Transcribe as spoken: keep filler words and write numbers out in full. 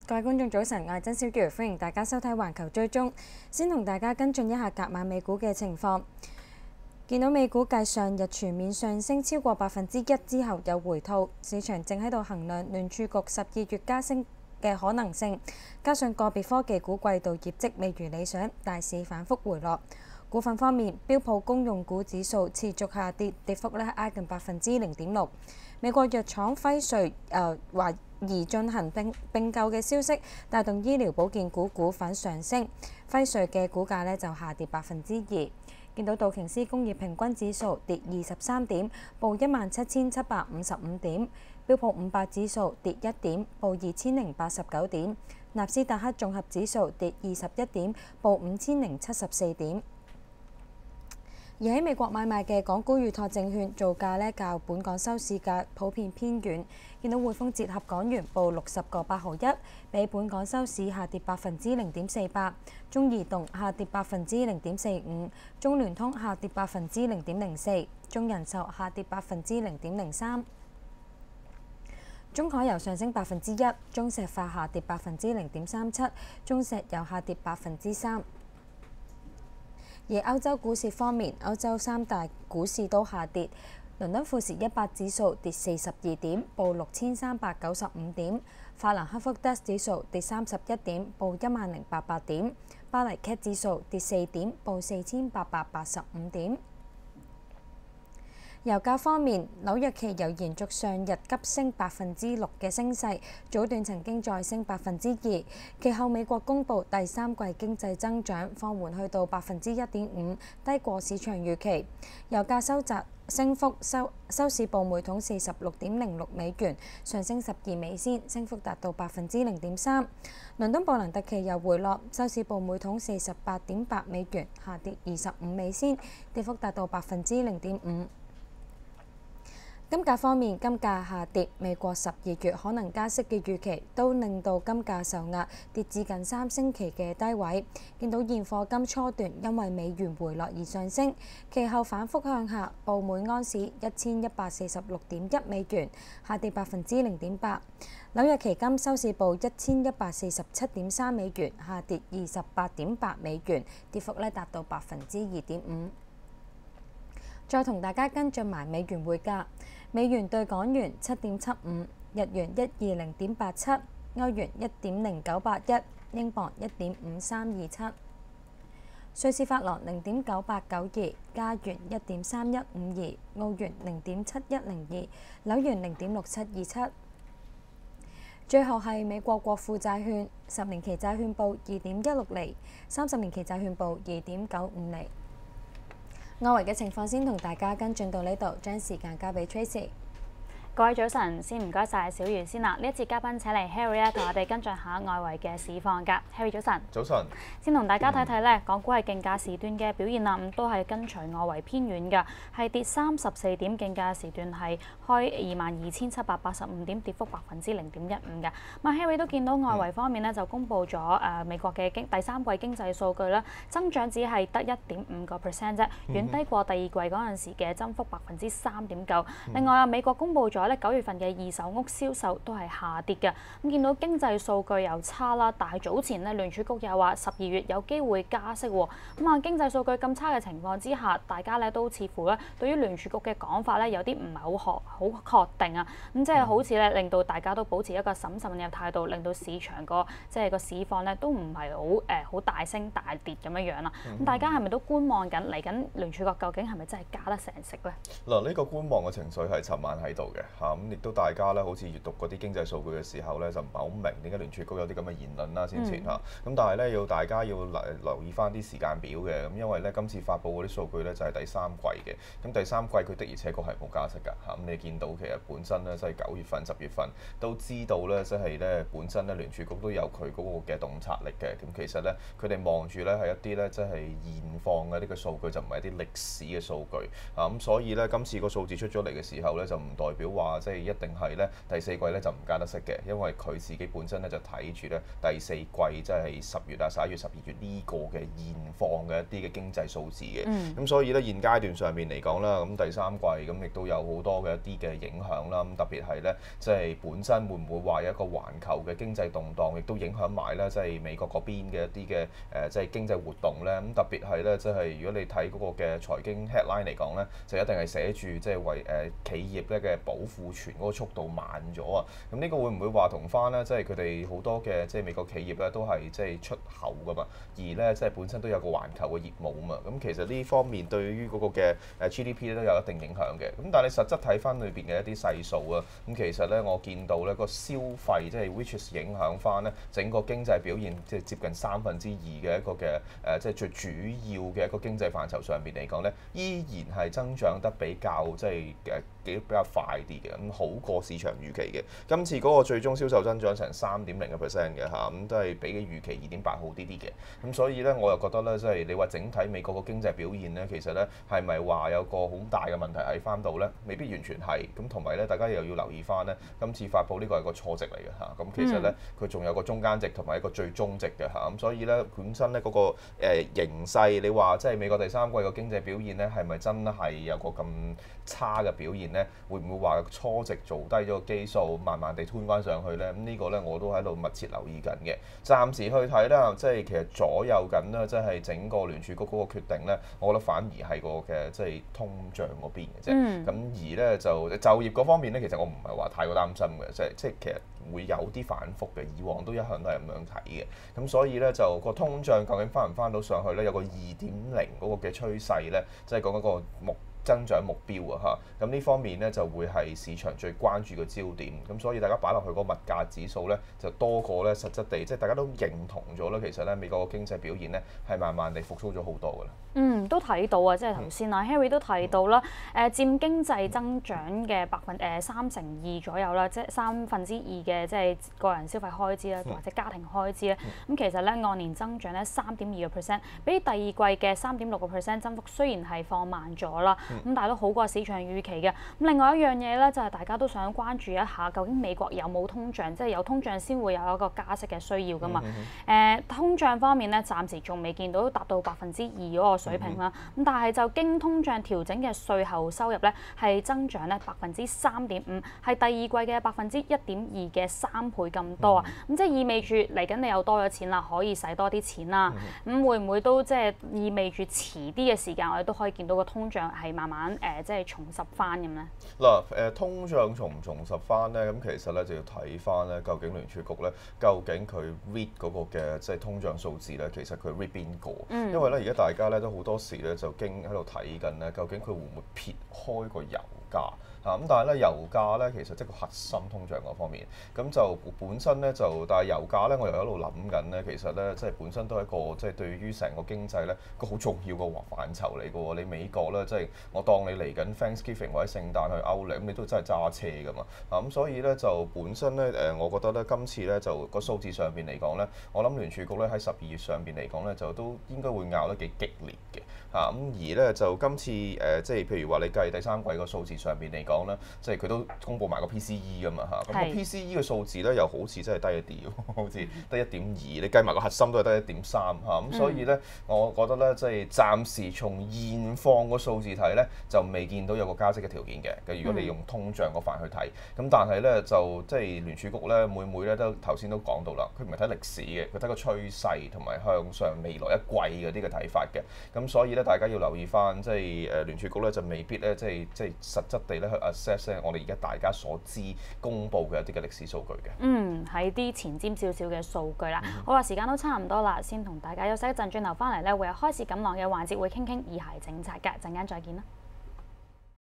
各位觀眾早晨，我係曾小喬，歡迎大家收睇環球追蹤。先同大家跟進一下隔晚美股嘅情況。見到美股繼上日全面上升超過百分之一之後有回吐，市場正喺度衡量聯儲局十二月加息嘅可能性，加上個別科技股季度業績未如理想，大市反覆回落。股份方面，標普公用股指數持續下跌，跌幅咧挨近百分之零點六。美國藥廠輝瑞誒懷疑進行並並購嘅消息，帶動醫療保健股股份上升，輝瑞嘅股價咧就下跌百分之二。見到道瓊斯工業平均指數跌二十三點，報一萬七千七百五十五點；標普五百指數跌一點，報二千零八十九點；納斯達克綜合指數跌二十一點，報五千零七十四點。而喺美國買賣嘅港股預託證券造價呢，較本港收市價普遍偏軟，見到匯豐折合港元報六十個八毫一，比本港收市下跌百分之零點四八；中移動下跌百分之零點四五，中聯通下跌百分之零點零四，中人壽下跌百分之零點零三，中海油上升百分之一，中石化下跌百分之零點三七，中石油下跌百分之三。而歐洲股市方面，歐洲三大股市都下跌。倫敦富時一百指數跌四十二點，報六千三百九十五點；法蘭克福 D A X 指數跌三十一點，報一萬零八百點；巴黎 C A C 指數跌四點，報四千八百八十五點。油價方面，紐約期油延續上日急升百分之六嘅升勢，早段曾經再升百分之二。其後美國公布第三季經濟增長放緩去到百分之一點五，低過市場預期。油價收窄升幅收收市報每桶四十六點零六美元，上升十二美仙，升幅達到百分之零點三。倫敦布蘭特期油回落，收市報每桶四十八點八美元，下跌二十五美仙，跌幅達到百分之零點五。金價方面，金價下跌，美國十二月可能加息嘅預期都令到金價受壓，跌至近三星期嘅低位。見到現貨金初段因為美元回落而上升，其後反覆向下，報每盎司一千一百四十六點一美元，下跌百分之零點八。紐約期金收市報一千一百四十七點三美元，下跌二十八點八美元，跌幅咧達到百分之二點五。再同大家跟進埋美元匯價，美元對港元七點七五，日元一二零點八七，歐元一點零九八一，英鎊一點五三二七，瑞士法郎零點九八九二，加元一點三一五二，澳元零點七一零二，紐元零點六七二七。最後係美國國庫債券，十年期債券報二點一六厘，三十年期債券報二點九五厘。外圍嘅情況先同大家跟進到呢度，將時間交俾 Tracy。 各位早晨，先唔該晒小袁先啦。呢一節嘉賓請嚟 Harry 咧，同我哋跟進下外圍嘅市況㗎。Harry 早晨。 早晨。 先同大家睇睇咧，港股係競價時段嘅表現啦，咁都係跟隨外圍偏軟㗎，係跌三十四點，競價時段係開二萬二千七百八十五點，跌幅百分之零點一五嘅。咁啊 Harry 都見到外圍方面咧，就公布咗誒美國嘅經第三季經濟數據啦，增長只係得一點五個 percent 啫，遠低過第二季嗰陣時嘅增幅百分之三點九。另外啊，美國公布咗九月份嘅二手屋銷售都係下跌嘅，咁見到經濟數據又差啦，但係早前咧聯儲局又話十二月有機會加息喎，咁啊經濟數據咁差嘅情況之下，大家咧都似乎咧對於聯儲局嘅講法咧有啲唔係好確好確定啊，咁即係好似咧令到大家都保持一個審慎嘅態度，令到市場個即係個市況咧都唔係好誒好大升大跌咁樣樣啦，咁大家係咪都觀望緊嚟緊聯儲局究竟係咪真係加得成息咧？ 嗱，呢個觀望嘅情緒係尋晚喺度嘅嚇，咁亦都大家咧好似閱讀嗰啲經濟數據嘅時候咧，就唔係好明點解聯儲局有啲咁嘅言論啦先前嚇，咁、嗯、但係咧要大家要留留意翻啲時間表嘅，咁因為咧今次發布嗰啲數據咧就係第三季嘅，咁第三季佢的而且確係冇加息㗎嚇，咁你見到其實本身咧即係九月份、十月份都知道咧，即係咧本身咧聯儲局都有佢嗰個嘅洞察力嘅，咁其實咧佢哋望住咧係一啲咧即係現況嘅呢個數據，就唔係一啲歷史嘅數據啊，咁所以咧今次個數字出咗嚟嘅時候咧，就唔代表話話即係一定係咧第四季咧就唔加得息嘅，因為佢自己本身咧就睇住咧第四季即係十月啊、十一月、十二月呢個嘅現況嘅一啲嘅經濟數字嘅。咁、嗯、所以咧現階段上面嚟講啦，咁第三季咁亦都有好多嘅一啲嘅影響啦。咁特別係咧即係本身會唔會話有一個環球嘅經濟動盪，亦都影響埋咧即係美國嗰邊嘅一啲嘅誒即係經濟活動咧。咁特別係咧即係如果你睇嗰個嘅財經 headline 嚟講咧，就一定係寫住即係為誒企業咧嘅保庫存嗰個速度慢咗啊。咁呢個會唔會話同翻咧即係佢哋好多嘅即係美國企業咧都係即係出口噶嘛，而咧即係本身都有個環球嘅業務啊嘛。咁其實呢方面對於嗰個嘅誒 G D P 咧都有一定影響嘅。咁但係你實質睇翻裏邊嘅一啲細數啊，咁其實咧我見到咧個消費即係 which is 影響翻咧整個經濟表現，即係接近三分之二嘅一個嘅誒即係最主要嘅一個經濟範疇上邊嚟講咧，依然係增長得比較即係誒幾比較快啲嘅，咁好過市場預期嘅。今次嗰個最終銷售增長成三點零個 percent 嘅嚇，咁都係比起預期二點八好啲啲嘅。咁所以咧，我又覺得咧，即係你話整體美國個經濟表現咧，其實咧係咪話有個好大嘅問題喺翻度咧？未必完全係。咁同埋咧，大家又要留意翻咧，今次發布呢個係個初值嚟嘅嚇。咁其實咧，佢仲有個中間值同埋一個最終值嘅嚇。咁所以咧，本身咧嗰個誒形勢，你話即係美國第三季個經濟表現咧，係咪真係有個咁差嘅表現咧？會唔會話初值做低咗個基數，慢慢地推翻上去咧？咁呢個咧我都喺度密切留意緊嘅。暫時去睇啦，即係其實左右緊啦，即係整個聯儲局嗰個決定咧，我覺得反而係個嘅即係通脹嗰邊嘅啫。咁、嗯、而咧就就業嗰方面咧，其實我唔係話太過擔心嘅，即係即係其實會有啲反覆嘅。以往都一向都係咁樣睇嘅。咁所以咧就個通脹究竟翻唔翻到上去咧？有個二點零嗰個嘅趨勢咧，即係講嗰個目增長目標啊嚇，咁呢方面咧就會係市場最關注嘅焦點，咁所以大家擺落去個物價指數咧就多過咧實質地，即係大家都認同咗啦。其實咧美國嘅經濟表現咧係慢慢地復甦咗好多㗎啦。 嗯，都睇到啊，即係頭先啊 Harry 都提到啦，誒、呃、佔經濟增長嘅百分誒三成二左右啦，即係三分之二嘅即係個人消費開支啦，或者家庭開支咧。咁、嗯、其實咧按年增長咧三點二個 percent，比第二季嘅三點六個 percent 增幅雖然係放慢咗啦，咁、嗯、但係都好過市場預期嘅。咁另外一樣嘢咧就係、是、大家都想關注一下，究竟美國有冇通脹？即係有通脹先會有一個加息嘅需要㗎嘛？誒、嗯嗯呃、通脹方面咧，暫時仲未見到達到百分之二嗰個水平啦。咁、嗯、但係就經通脹調整嘅稅後收入咧，係增長咧百分之三點五，係第二季嘅百分之一點二嘅三倍咁多啊！咁、嗯、即係意味住嚟緊你又多咗錢啦，可以使多啲錢啦。咁、嗯、會唔會都即係意味住遲啲嘅時間，我哋都可以見到個通脹係慢慢誒、呃、即係重拾翻咁咧？ 嗱誒，通脹重唔重拾翻咧？咁其實咧就要睇翻咧，究竟聯儲局咧，究竟佢 read 嗰個嘅即係通脹數字咧，其實佢 read 邊個？嗯、因為咧而家大家咧都好多時咧就經喺度睇緊咧，究竟佢會唔會撇開個油價？咁但係咧油價咧其實即係個核心通脹嗰方面，咁就本身咧就，但係油價咧我又喺度諗緊咧，其實咧即係本身都係一個即係對於成個經濟咧個好重要個範疇嚟嘅喎。你美國咧即係我當你嚟緊 Thanksgiving 或者聖誕去歐力，咁你都真係揸車㗎嘛。啊咁所以咧就本身咧誒，我覺得咧今次咧就個數字上邊嚟講咧，我諗聯儲局咧喺十二月上邊嚟講咧就都應該會拗得幾激烈嘅。嚇咁而咧就今次誒即係譬如話你計第三季個數字上邊嚟講，講咧，即係佢都公布埋個 P C E 噶嘛嚇，咁個 P C E 嘅數字咧又好似真係低一啲，好似得一點二，你計埋個核心都係得一點三嚇，咁所以咧，我覺得咧，即係暫時從現況個數字睇咧，就未見到有個加息嘅條件嘅。如果你用通脹個範去睇，咁但係咧就即係聯儲局咧，每每咧都頭先都講到啦，佢唔係睇歷史嘅，佢睇個趨勢同埋向上未來一季嗰啲嘅睇法嘅。咁所以咧，大家要留意翻，即係誒聯儲局咧就未必咧，即係即係實質地咧去 assess 我哋而家大家所知公佈嘅一啲嘅歷史數據嘅。嗯， 係啲前瞻少少嘅數據啦。好啦，時間都差唔多啦，先同大家休息一陣，轉頭翻嚟咧會有開市錦囊嘅環節，會傾傾二孩政策㗎，陣間再見啦。